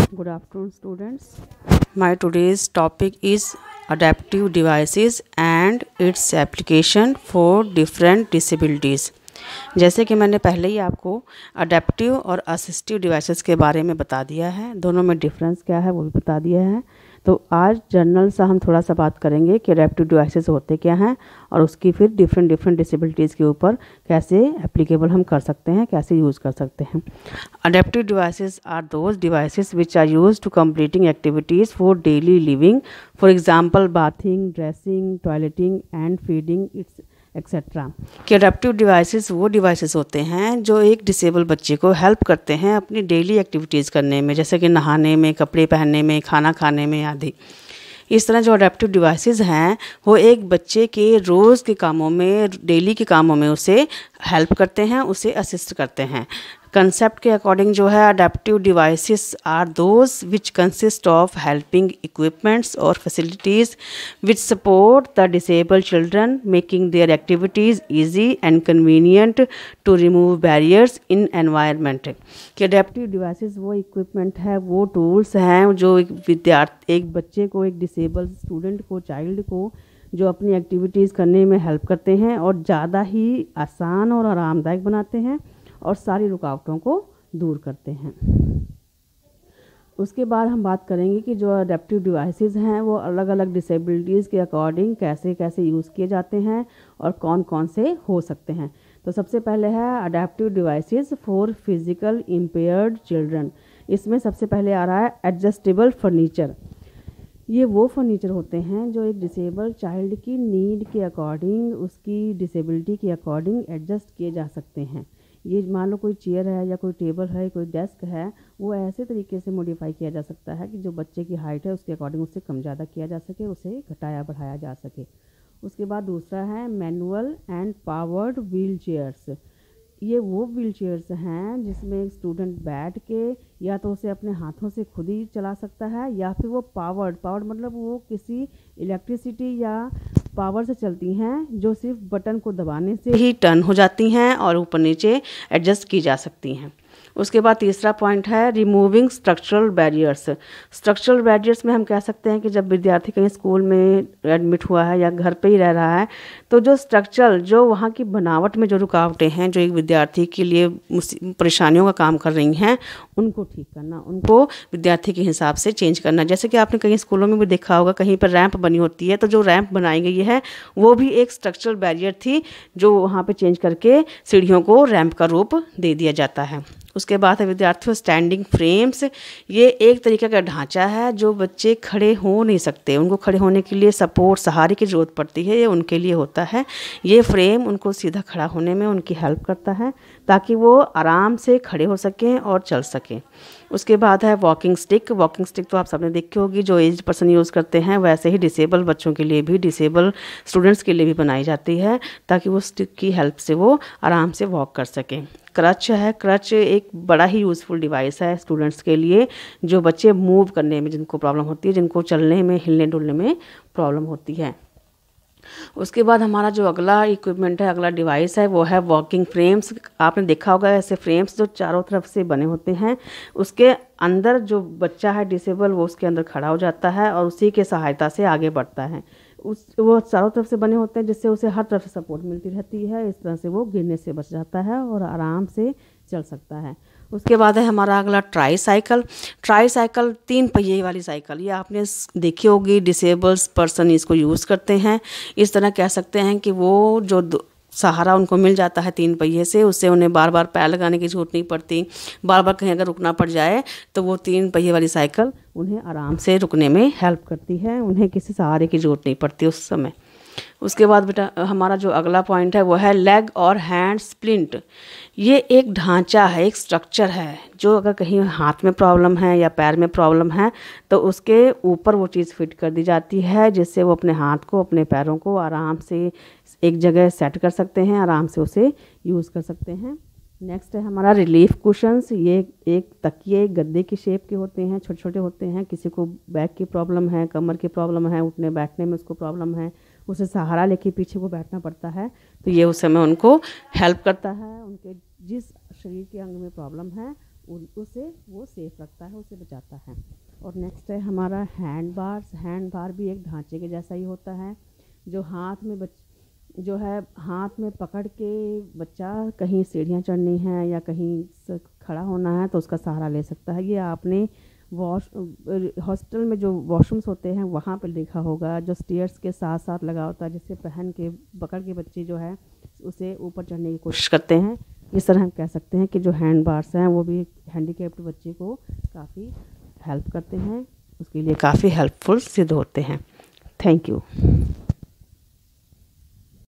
Good afternoon, students. My today's topic is adaptive devices and its application for different disabilities. जैसे कि मैंने पहले ही आपको अडेप्टिव और असिस्टिव डिवाइसेस के बारे में बता दिया है, दोनों में डिफरेंस क्या है वो भी बता दिया है। तो आज जनरल सा हम थोड़ा सा बात करेंगे कि अडेप्टिव डिवाइसेस होते क्या हैं और उसकी फिर डिफरेंट डिसेबिलिटीज़ के ऊपर कैसे एप्लीकेबल हम कर सकते हैं, कैसे यूज़ कर सकते हैं। Adaptive devices are those devices which are used to completing activities for daily living, for example bathing, dressing, toileting and feeding its etcetera. कि अडेप्टिव डिवाइसेस वो डिवाइसेस होते हैं जो एक डिसेबल बच्चे को हेल्प करते हैं अपनी डेली एक्टिविटीज़ करने में, जैसे कि नहाने में, कपड़े पहनने में, खाना खाने में आदि। इस तरह जो अडेप्टिव डिवाइसेस हैं वो एक बच्चे के रोज़ के कामों में, डेली के कामों में उसे हेल्प करते हैं, उसे असिस्ट करते हैं। कंसेप्ट के अकॉर्डिंग जो है adaptive devices are those which consist of helping equipments और facilities which support the disable children, making their activities easy and convenient to remove barriers in environment. कि अडेप्टिव डिवाइसेस वो equipment है, वो tools हैं जो एक बच्चे को, एक डिसेबल स्टूडेंट को, चाइल्ड को जो अपनी एक्टिविटीज़ करने में हेल्प करते हैं और ज़्यादा ही आसान और आरामदायक बनाते हैं और सारी रुकावटों को दूर करते हैं। उसके बाद हम बात करेंगे कि जो अडेप्टिव डिवाइसेस हैं वो अलग अलग डिसेबिलिटीज़ के अकॉर्डिंग कैसे कैसे यूज़ किए जाते हैं और कौन कौन से हो सकते हैं। तो सबसे पहले है adaptive devices for physical impaired children. इसमें सबसे पहले आ रहा है एडजस्टेबल फर्नीचर। ये वो फर्नीचर होते हैं जो एक डिसेबल चाइल्ड की नीड के अकॉर्डिंग, उसकी डिसेबिलिटी के अकॉर्डिंग एडजस्ट किए जा सकते हैं। ये मान लो कोई चेयर है या कोई टेबल है, कोई डेस्क है, वो ऐसे तरीके से मॉडिफाई किया जा सकता है कि जो बच्चे की हाइट है उसके अकॉर्डिंग उससे कम ज़्यादा किया जा सके, उसे घटाया बढ़ाया जा सके। उसके बाद दूसरा है manual and powered wheel chairs. ये वो व्हील चेयर्स हैं जिसमें एक स्टूडेंट बैठ के या तो उसे अपने हाथों से खुद ही चला सकता है या फिर वो पावर्ड मतलब वो किसी इलेक्ट्रिसिटी या पावर से चलती हैं जो सिर्फ बटन को दबाने से ही टर्न हो जाती हैं और ऊपर नीचे एडजस्ट की जा सकती हैं। उसके बाद तीसरा पॉइंट है removing structural barriers. Structural barriers में हम कह सकते हैं कि जब विद्यार्थी कहीं स्कूल में एडमिट हुआ है या घर पे ही रह रहा है तो जो स्ट्रक्चरल, जो वहाँ की बनावट में जो रुकावटें हैं जो एक विद्यार्थी के लिए परेशानियों का काम कर रही हैं, उनको ठीक करना, उनको विद्यार्थी के हिसाब से चेंज करना। जैसे कि आपने कहीं स्कूलों में भी देखा होगा, कहीं पर रैंप बनी होती है तो जो रैंप बनाई गई है वो भी एक स्ट्रक्चरल बैरियर थी जो वहाँ पे चेंज करके सीढ़ियों को रैंप का रूप दे दिया जाता है। उसके बाद है विद्यार्थियों स्टैंडिंग फ्रेम्स। ये एक तरीके का ढांचा है जो बच्चे खड़े हो नहीं सकते, उनको खड़े होने के लिए सपोर्ट, सहारे की ज़रूरत पड़ती है, ये उनके लिए होता है। ये फ्रेम उनको सीधा खड़ा होने में उनकी हेल्प करता है ताकि वो आराम से खड़े हो सकें और चल सकें। उसके बाद है वॉकिंग स्टिक। वॉकिंग स्टिक तो आप सबने देखी होगी, जो एज पर्सन यूज़ करते हैं, वैसे ही डिसेबल बच्चों के लिए भी, डिसेबल स्टूडेंट्स के लिए भी बनाई जाती है ताकि वो स्टिक की हेल्प से वो आराम से वॉक कर सकें। क्रच है, क्रच एक बड़ा ही यूज़फुल डिवाइस है स्टूडेंट्स के लिए, जो बच्चे मूव करने में जिनको प्रॉब्लम होती है, जिनको चलने में, हिलने डुलने में प्रॉब्लम होती है। उसके बाद हमारा जो अगला इक्विपमेंट है, अगला डिवाइस है, वो है वॉकिंग फ्रेम्स। आपने देखा होगा ऐसे फ्रेम्स जो चारों तरफ से बने होते हैं, उसके अंदर जो बच्चा है डिसेबल वो उसके अंदर खड़ा हो जाता है और उसी के सहायता से आगे बढ़ता है। वो चारों तरफ से बने होते हैं जिससे उसे हर तरफ से सपोर्ट मिलती रहती है। इस तरह से वो गिरने से बच जाता है और आराम से चल सकता है। उसके बाद है हमारा अगला ट्राईसाइकिल। ट्राईसाइकिल 3 पहिए वाली साइकिल, ये आपने देखी होगी, डिसेबल्स पर्सन इसको यूज़ करते हैं। इस तरह कह सकते हैं कि वो जो सहारा उनको मिल जाता है 3 पहिए से, उससे उन्हें बार बार पैर लगाने की ज़रूरत नहीं पड़ती। बार बार कहीं अगर रुकना पड़ जाए तो वो 3 पहिए वाली साइकिल उन्हें आराम से रुकने में हेल्प करती है, उन्हें किसी सहारे की ज़रूरत नहीं पड़ती उस समय। उसके बाद बेटा हमारा जो अगला पॉइंट है वो है लेग और हैंड स्प्लिंट। ये एक ढांचा है, एक स्ट्रक्चर है जो अगर कहीं हाथ में प्रॉब्लम है या पैर में प्रॉब्लम है तो उसके ऊपर वो चीज़ फिट कर दी जाती है जिससे वो अपने हाथ को, अपने पैरों को आराम से एक जगह सेट कर सकते हैं, आराम से उसे यूज़ कर सकते हैं। नेक्स्ट है हमारा रिलीफ कुशन्स। ये एक तकिए गद्दे की शेप के होते हैं, छोटे छोटे होते हैं। किसी को बैक की प्रॉब्लम है, कमर की प्रॉब्लम है, उठने बैठने में उसको प्रॉब्लम है, उसे सहारा लेके पीछे को बैठना पड़ता है, तो ये उस समय उनको हेल्प करता है। उनके जिस शरीर के अंग में प्रॉब्लम है उसे वो सेफ रखता है, उसे बचाता है। और नेक्स्ट है हमारा हैंड बार्स। हैंड बार भी एक ढांचे के जैसा ही होता है, जो हाथ में पकड़ के बच्चा कहीं सीढ़ियाँ चढ़नी है या कहीं खड़ा होना है तो उसका सहारा ले सकता है। ये आपने हॉस्टल में जो वॉशरूम्स होते हैं वहाँ पर देखा होगा, जो स्टेयर्स के साथ साथ लगा होता है, जिससे पकड़ के बच्चे जो है उसे ऊपर चढ़ने की कोशिश करते हैं। इस तरह हम कह सकते हैं कि जो हैंड बार्स हैं वो भी हैंडीकैप्ड बच्चे को काफ़ी हेल्प करते हैं, उसके लिए काफ़ी हेल्पफुल सिद्ध होते हैं। Thank you.